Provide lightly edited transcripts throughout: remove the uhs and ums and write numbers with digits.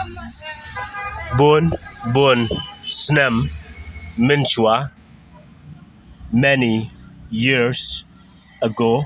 Bon snem mynshwa. Many years ago,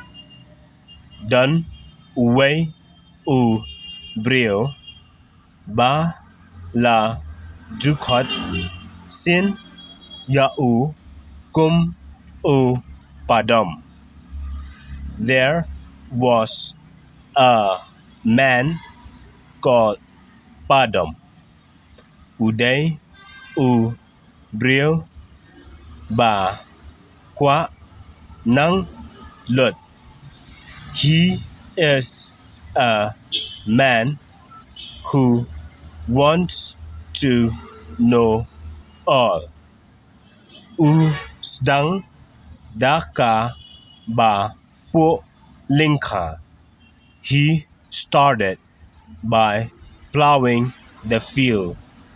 done way u brio ba la dukhat sin ya u kum u padam. There was a man called Padam. Uday u brio ba qua nang lut. He is a man who wants to know all. U sdang daka ba po linka. He started by plowing the field.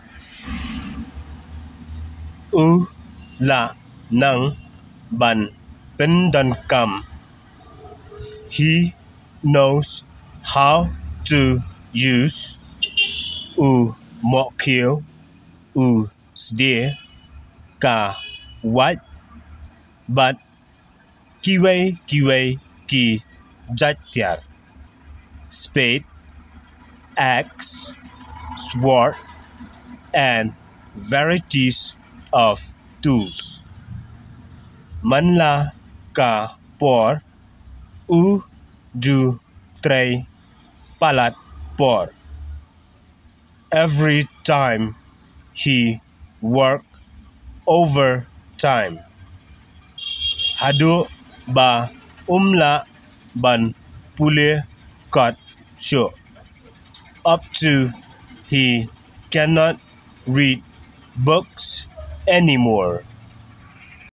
U la nang ban pendan kam. He knows how to use u mokil u sdeer ka wat but kiwe ki jatiar spade, axe, sword, and varieties of tools. Manla ka por u du trei palat por. Every time he worked overtime. Hadu ba umla ban pule cut show. Up to he cannot read books anymore.